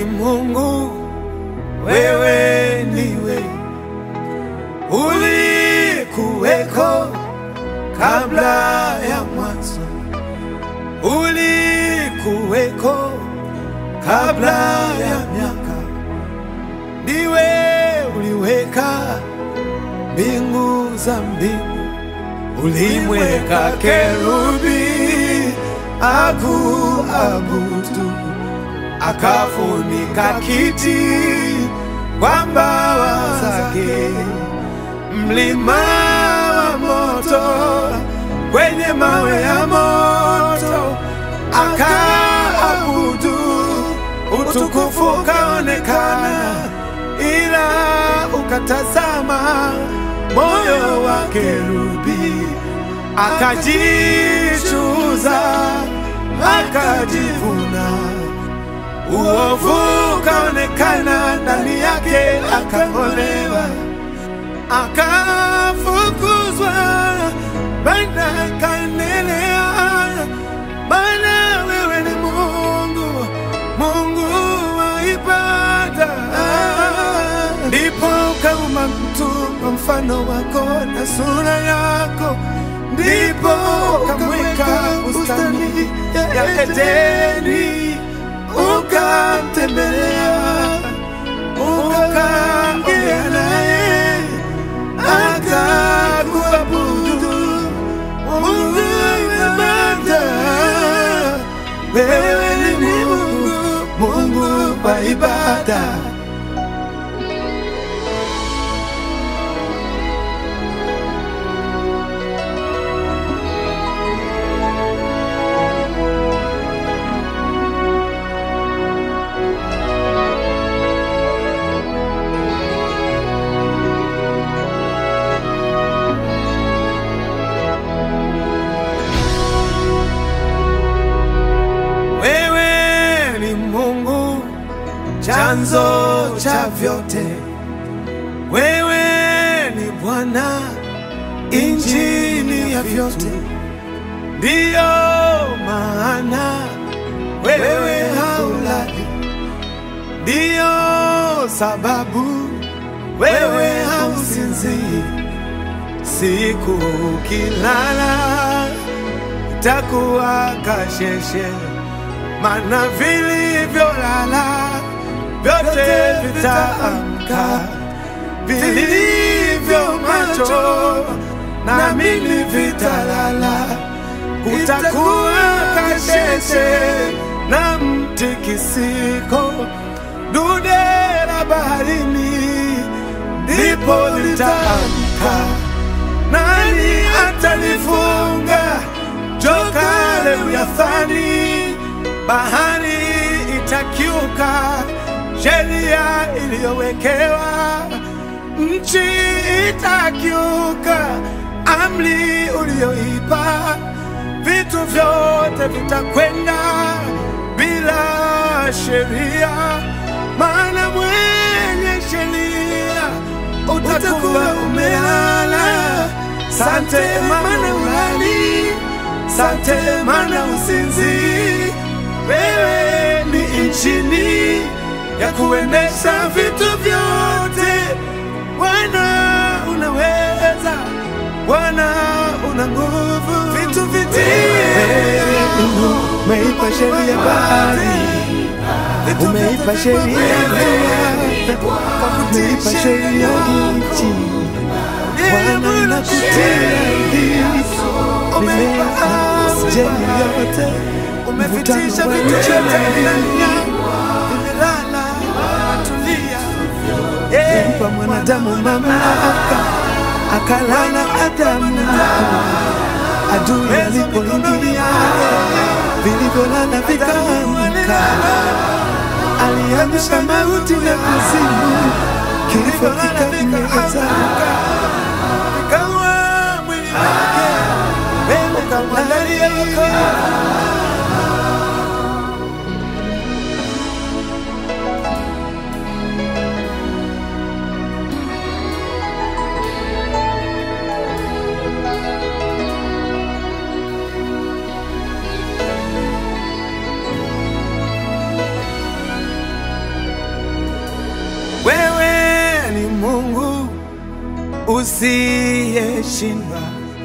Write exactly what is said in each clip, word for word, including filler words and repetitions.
Mungu, wewe niwe, ulikuweko kabla ya mwanzo, ulikuweko kabla ya miaka, ndiwe uliweka mbingu za mbingu, ulimweka kerubi akuabudu, akafunika kiti kwa mbawa zake, mlima wa moto kwenye mawe ya moto akaabudu, utukufu ukaonekana, ila ukatazama moyo wa kerubi, akajichuza akajivuna, uovu ukaonekana ndani yake, akaolewa, akafukuzwa, bana kaendelea, bana wewe ni Mungu, Mungu wa ibada. Ndipo ukaumba mtu kwa mfano wako na sura yako, ndipo ukamweka bustani ya Edeni, ukamtembelea, ukaongea naye, akakuabudu. Mungu ibada, wewe ni Mungu, Mungu wa ibada. Chanzo cha vyote, wewe ni Bwana, injini ya vyote, ndiyo maana wewe haulali, ndiyo sababu wewe hausinzii. Siku ukilala itakuwa kasheshe, maana vilivyolala vyote vitaamka, vilivyo macho na mimi vitalala. Kutakuwa kasheshe na mtikisiko, dude la baharini ndipo litaamka. Nani atalifunga joka Lewiathani? Bahari itakiuka sheria iliyowekewa, nchi itakiuka amri uliyoipa, vitu vyote vitakwenda bila sheria, maana mwenye sheria utakuwa umelala. Sante maana ulali, sante maana usinzi, wewe ni injini ya kuendesha vitu vyote. Bwana unaweza, Bwana una nguvu, vitu vitie. Umeipa sheria bahari, umeipa sheria mvua, umeipa sheria nchi, Bwana nakutii. Umeipa sheria yote, umefitisha vitu vyote ndani yangu, vimelala atulia. Umpa mwanadamu mamlaka, akalala Adamu, adui alipoingia, vilivyolala vikaamka. Aliamsha mauti na kuzimu, kifo kikameza, vikawa mwili wake, wewe ukamwandalia Mungu usiyeshindwa.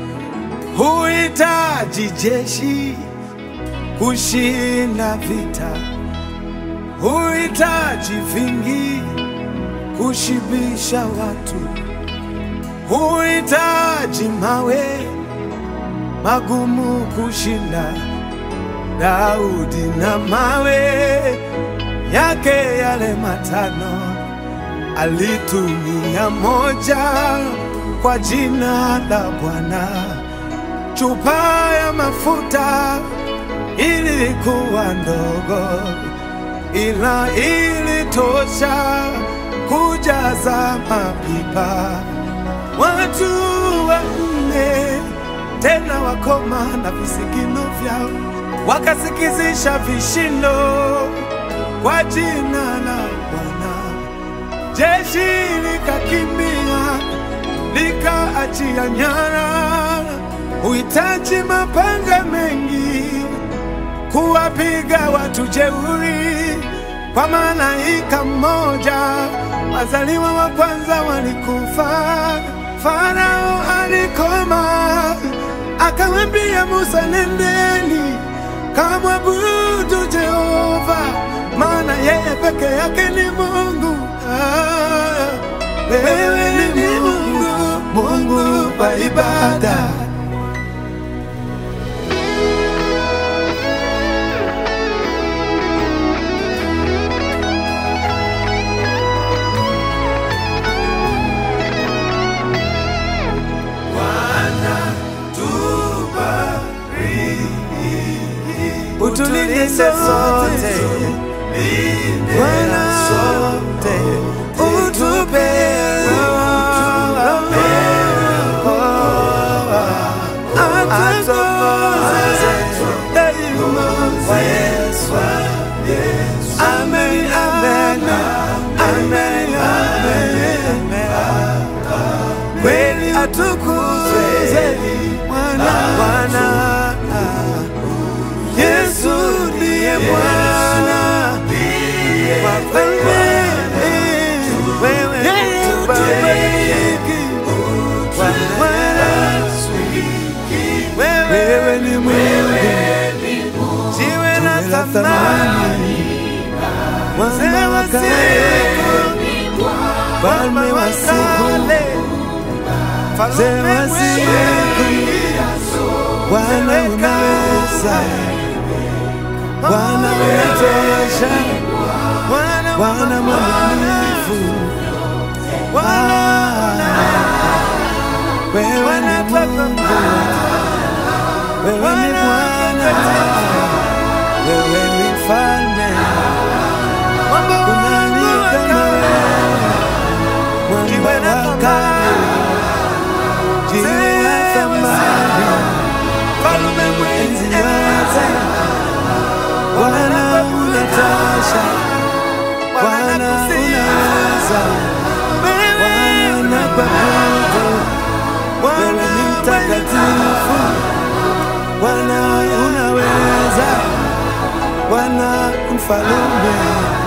Huhitaji jeshi kushinda vita, huhitaji vingi kushibisha watu, huhitaji mawe magumu kushinda Daudi na mawe yake yale matano. Alitumia moja kwa jina la Bwana. Chupa ya mafuta ilikuwa ndogo, ila ilitosha kujaza mapipa. Watu wanne tena wakoma na visigino vyao wakasikizisha vishindo kwa jina la Bwana. Jeshi likakimbia likaachia nyara. Huhitaji mapanga mengi kuwapiga watu jeuri, kwa malaika mmoja wazaliwa wa kwanza walikufa. Farao alikoma, akamwambia Musa, nendeni kamwabudu Jehova, maana yeye peke yake ni Mungu. Ah, wewe ni Mungu, Mungu wa ibada. Utulinde sote, Bwana sote, utupe atuongoze daima kwa Yesu. Amen, amen, amen, amen. Kweli atukuzwe Bwana, Bwana. Yesu ndiye Bwana, wafalme wewe tubariki. Wewe ni Mungu, jiwe la thamani, mzee wa siku, mfalme wa siku, mzee wa siku. Bwana unaweza, Bwana unatosha, Bwana mwaminifu. Wewe ni Mungu, wewe ni Bwana, wewe ni Mfalme. Unani kama wewe, mwamba wa kale, jiwe la thamani, enzi yote. Bwana unatosha, Bwana unaweza, Bwana pamoja, wewe ni mtakatifu. Bwana unaweza, Bwana mfalme.